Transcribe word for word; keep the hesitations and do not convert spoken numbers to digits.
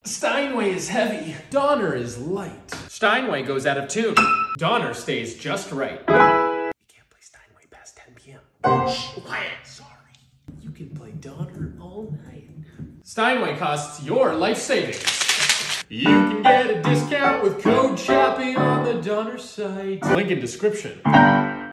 Steinway is heavy, Donner is light. Steinway goes out of tune. Donner stays just right. You can't play Steinway past ten p m Quiet, sorry. You can play Donner all night. Steinway costs your life savings. You can get a discount with code CHAPPY on the Donner site. Link in description.